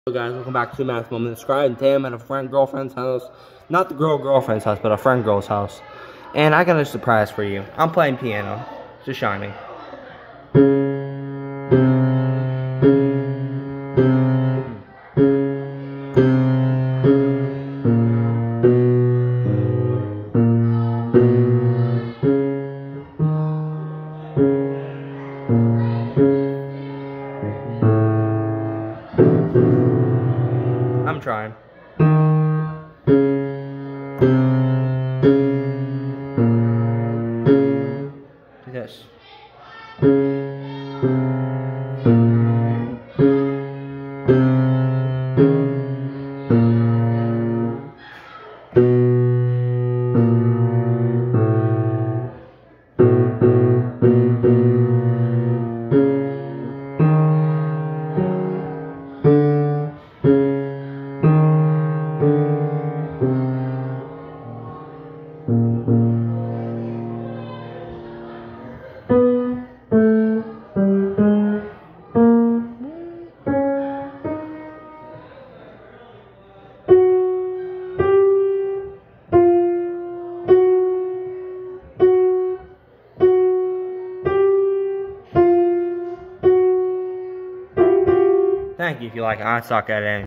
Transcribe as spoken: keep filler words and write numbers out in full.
Hello guys, welcome back to Math Moment. Scribe and Tam at a friend girlfriend's house. Not the girl girlfriend's house, but a friend girl's house. And I got a surprise for you. I'm playing piano. Just shining. I'm trying. Do this. Thank you if you like it. I suck at it.